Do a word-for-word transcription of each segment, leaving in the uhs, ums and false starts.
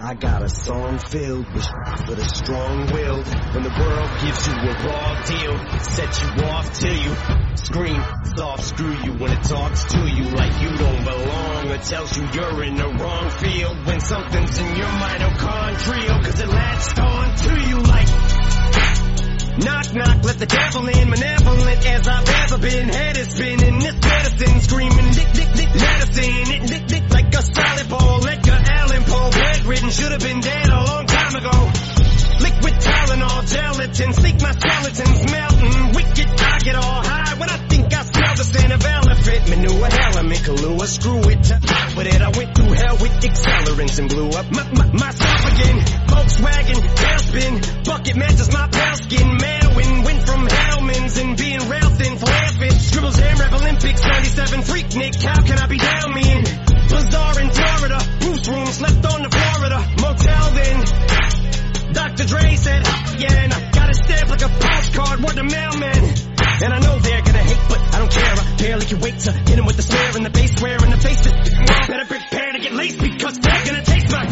I got a song filled with for the strong-willed. When the world gives you a raw deal, set you off till you scream, soft screw you when it talks to you like you don't belong, or tells you you're in the wrong field when something's in your mitochondrial, cause it latched on to you like knock, knock, let the devil in, malevolent as I've ever been. Head is spinning, this medicine screaming, dick, dick, dick, medicine, it, dick, dick, like a solid ball. Edgar Allan Poe, bedridden, should have been dead a long time ago. Liquid Tylenol, gelatin, sleek my skeletons melting. Wicked, I get all high when I think I smell the scent of elephant manure. Element, Kahlua, screw it, to with it. I went through hell with accelerants and blew up my, my, myself again. Volkswagen, tailspin, bucket matches my pale skin. Win, win from Hellman's and being rail thin, flare fit, scribbles, jam, rap, Olympics, ninety-seven, freak, Nick, how can I be down me in Bazaar in Florida, Bruce rooms left on the Florida motel then, Doctor Dre said, yeah, and I got a stamp like a postcard, word the mailman, and I know they're gonna hate, but I don't care, I barely can wait to hit him with the snare and the bass square in the face, better prepare to get laced because they're gonna taste my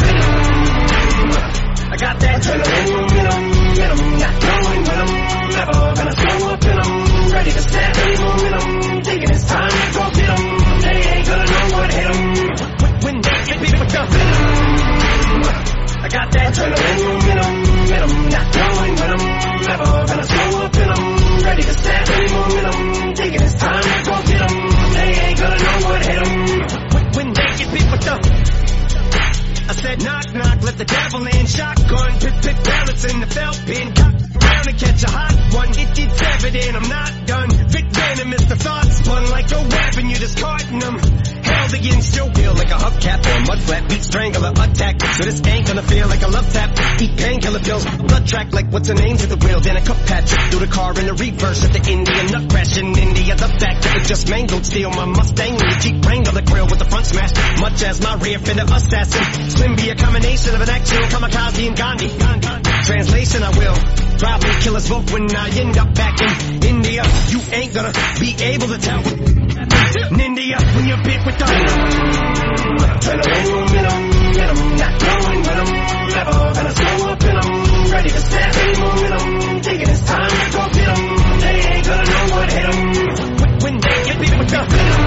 I got that adrenaline in them, in them, not going with them, never gonna slow up in them, ready to snap any momentum, thinking it's time to go get them, they ain't gonna know what hit them, when they get me with the venom, I got that adrenaline in them, in them, not going with them, never gonna slow up in them, ready to snap any momentum, thinking it's time to go get them, they ain't gonna know what hit them, when they get me with the I said knock, knock, let the devil in. Shotgun, pit, pit, pellets in the felt pin. Cock around and catch a hot one. It, it's evident I'm not done. Vic venomous, the thoughts spun like a weapon. You're discarding them. Held against still feel like a hubcap or a mud flap. Beat strangler, attack. So this ain't gonna feel like a love tap. Eat painkiller pills. Blood track like what's her name to the wheel. Then a cup patch through the car in the reverse at the Indian nut crash in India. The fact that it just mangled. Steal my Mustang and the Jeep Wrangler grill with the front smash. Much as my rear fender assassin. Slim be a combination of an actual kamikaze and Gandhi. Translation, I will probably kill us both when I end up back in India. You ain't gonna be able to tell. Nindia, when you're bit with the adrenaline, momentum, momentum, not going with them, never gonna slow up in them, ready to snap any momentum, thinking it's time to go get them, they ain't gonna know what hit them, when they get bit with the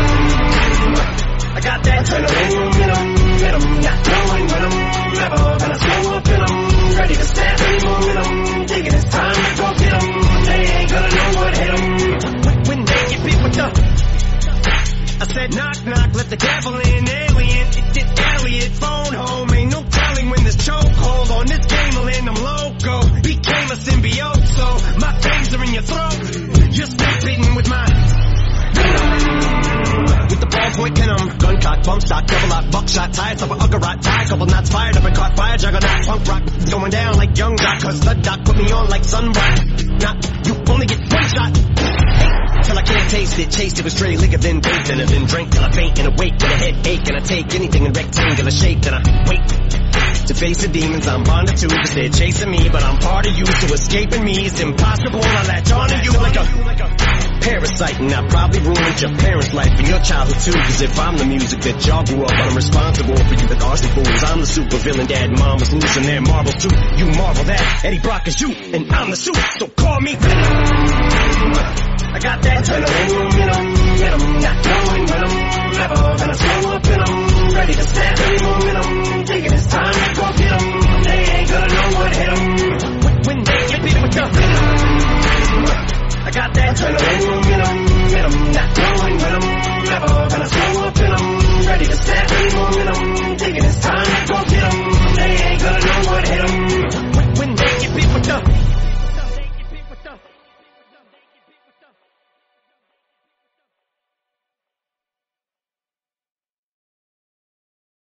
I got that adrenaline, momentum, momentum, not going with them, never gonna slow up in them, ready to snap any momentum, thinking it's time to go get them, they ain't gonna know what hit them, when they get beat with the I said knock, knock, let the devil in, alien, it did Elliot, phone home, ain't no telling when this chokehold on this game will end, I'm loco, became a symbiote, so my fangs are in your throat, you're spitting with my with the ballpoint venom, gun cock, bump stock, double lock, buckshot, tires up a uggerot, tie, couple knots fired up and caught fire, juggernaut, punk rock, going down like young doc, cause the doc put me on like sunrock, not, you only get one shot, hey, till I can't taste it, chased it with stray liquor, then baked and then drank till I faint and awake with a headache, and I take anything in rectangular shape, then I wait to face the demons I'm bonded to, cause they're chasing me, but I'm part of you, so escaping me is impossible, I latch on to you like a parasite, and I probably ruined your parents' life and your childhood too, cause if I'm the music that y'all grew up on, I'm responsible for you that arson fools. I'm the super villain, dad, mom was losing their marbles too. You marvel that Eddie Brock is you, and I'm the suit, so call me I got that adrenaline, momentum, momentum, not going with them, never gonna slow up in them, ready to snap any momentum, thinking it's time to go get them, they ain't gonna know what hit them, when they get beat with the I got that adrenaline, momentum, momentum, not going with them, never gonna slow up in them, ready to snap any momentum, thinking